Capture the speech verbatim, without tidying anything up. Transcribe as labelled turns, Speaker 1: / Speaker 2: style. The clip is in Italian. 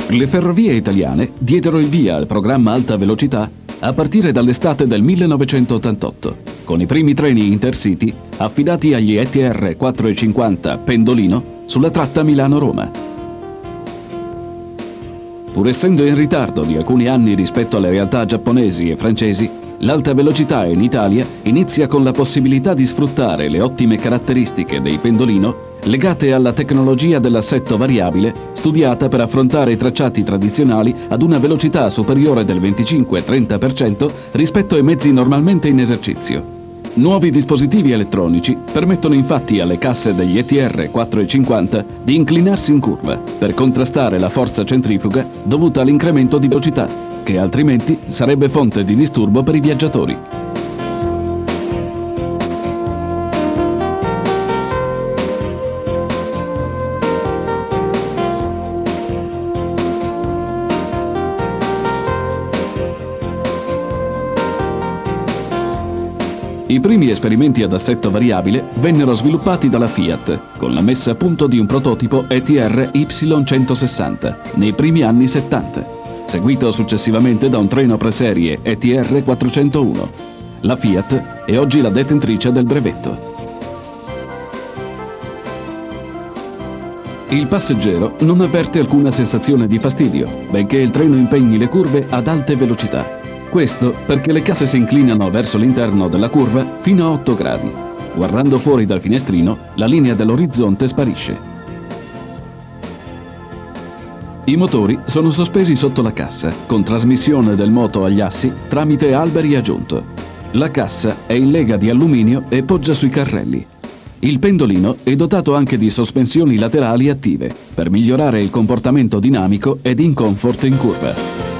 Speaker 1: Le ferrovie italiane diedero il via al programma Alta Velocità a partire dall'estate del millenovecentottantotto, con i primi treni Intercity affidati agli E T R quattrocentocinquanta Pendolino sulla tratta Milano-Roma. Pur essendo in ritardo di alcuni anni rispetto alle realtà giapponesi e francesi, l'alta velocità in Italia inizia con la possibilità di sfruttare le ottime caratteristiche dei Pendolino legate alla tecnologia dell'assetto variabile studiata per affrontare i tracciati tradizionali ad una velocità superiore del venticinque trenta per cento rispetto ai mezzi normalmente in esercizio. Nuovi dispositivi elettronici permettono infatti alle casse degli E T R quattrocentocinquanta di inclinarsi in curva per contrastare la forza centrifuga dovuta all'incremento di velocità, che altrimenti sarebbe fonte di disturbo per i viaggiatori. I primi esperimenti ad assetto variabile vennero sviluppati dalla Fiat con la messa a punto di un prototipo E T R Y centosessanta nei primi anni settanta, seguito successivamente da un treno preserie E T R quattrocentouno. La Fiat è oggi la detentrice del brevetto. Il passeggero non avverte alcuna sensazione di fastidio, benché il treno impegni le curve ad alte velocità. Questo perché le casse si inclinano verso l'interno della curva fino a otto gradi. Guardando fuori dal finestrino, la linea dell'orizzonte sparisce. I motori sono sospesi sotto la cassa, con trasmissione del moto agli assi tramite alberi a giunto. La cassa è in lega di alluminio e poggia sui carrelli. Il pendolino è dotato anche di sospensioni laterali attive, per migliorare il comportamento dinamico ed in comfort in curva.